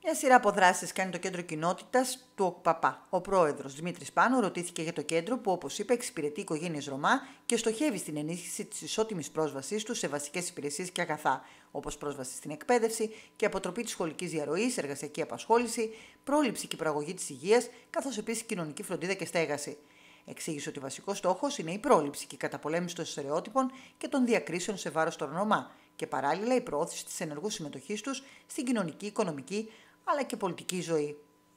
Μια σειρά από δράσεις κάνει το Κέντρο Κοινότητας του ΟΚΠΑΠΑ. Ο πρόεδρος Δημήτρης Πάνου ρωτήθηκε για το κέντρο που, όπως είπε, εξυπηρετεί οικογένειες Ρωμά και στοχεύει στην ενίσχυση της ισότιμης πρόσβασής τους σε βασικές υπηρεσίες και αγαθά, όπως πρόσβαση στην εκπαίδευση και αποτροπή της σχολικής διαρροής, εργασιακή απασχόληση, πρόληψη και προαγωγή της υγείας, καθώς επίσης κοινωνική φροντίδα και στέγαση. Εξήγησε ότι βασικός στόχος είναι η πρόληψη και η καταπολέμηση των στερεότυπων και των διακρίσεων σε βάρος των Ρωμά και παράλληλα η προώθηση της ενεργού συμμετοχής τους στην κοινωνική, οικονομική αλλά και πολιτική ζωή.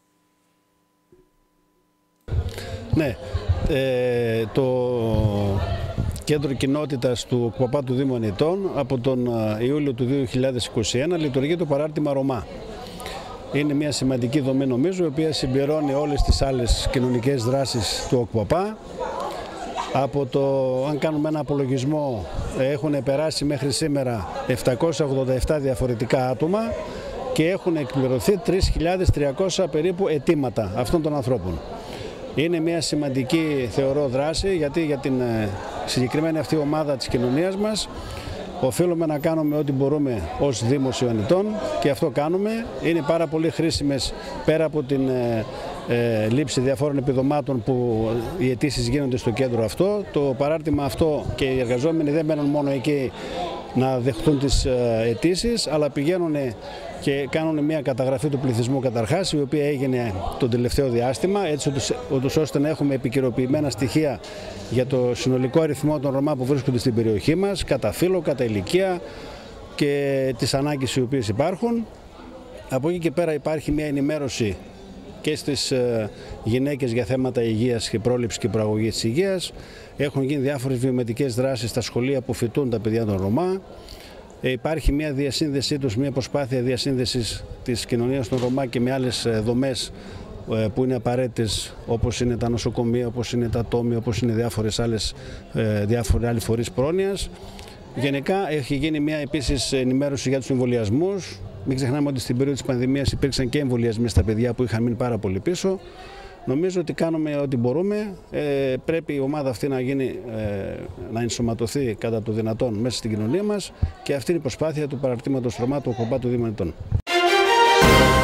Ναι, το Κέντρο Κοινότητας του ΟΚΠΑΠΑ του Δήμου Ανητών από τον Ιούλιο του 2021 λειτουργεί το παράρτημα Ρωμά. Είναι μια σημαντική δομή, νομίζω, η οποία συμπληρώνει όλες τις άλλες κοινωνικές δράσεις του ΟΚΠΑΠΑ. Αν κάνουμε ένα απολογισμό, έχουν περάσει μέχρι σήμερα 787 διαφορετικά άτομα και έχουν εκπληρωθεί 3.300 περίπου αιτήματα αυτών των ανθρώπων. Είναι μια σημαντική, θεωρώ, δράση, γιατί για την συγκεκριμένη αυτή ομάδα της κοινωνίας μας οφείλουμε να κάνουμε ό,τι μπορούμε ως Δήμος Ιωαννητών και αυτό κάνουμε. Είναι πάρα πολύ χρήσιμες, πέρα από την λήψη διαφόρων επιδομάτων που οι αιτήσεις γίνονται στο κέντρο αυτό. Το παράρτημα αυτό και οι εργαζόμενοι δεν μένουν μόνο εκεί να δεχτούν τις αιτήσεις, αλλά πηγαίνουν και κάνουν μια καταγραφή του πληθυσμού καταρχάς, η οποία έγινε το τελευταίο διάστημα, έτσι ώστε να έχουμε επικαιροποιημένα στοιχεία για το συνολικό αριθμό των Ρωμά που βρίσκονται στην περιοχή μας, κατά φύλο, κατά ηλικία και τις ανάγκες οι οποίες υπάρχουν. Από εκεί και πέρα υπάρχει μια ενημέρωση και στις γυναίκες για θέματα υγείας και πρόληψη και προαγωγή της υγείας. Έχουν γίνει διάφορες βιομετικές δράσεις στα σχολεία που φοιτούν τα παιδιά των Ρωμά. Υπάρχει μια διασύνδεσή τους, μια προσπάθεια διασύνδεσης της κοινωνίας των Ρωμά και με άλλες δομές που είναι απαραίτητες, όπως είναι τα νοσοκομεία, όπως είναι τα τόμια, όπως είναι διάφοροι άλλοι φορείς πρόνοιας. Γενικά έχει γίνει μια επίσης ενημέρωση για τους εμβολιασμούς. Μην ξεχνάμε ότι στην περίοδο της πανδημίας υπήρξαν και εμβολιασμοί στα παιδιά που είχαν μείνει πάρα πολύ πίσω. Νομίζω ότι κάνουμε ό,τι μπορούμε. Πρέπει η ομάδα αυτή να ενσωματωθεί κατά το δυνατόν μέσα στην κοινωνία μας και αυτή είναι η προσπάθεια του παραρτήματος Ρωμά του ΟΚΠΑΠΑ του Δήμου Ανητών.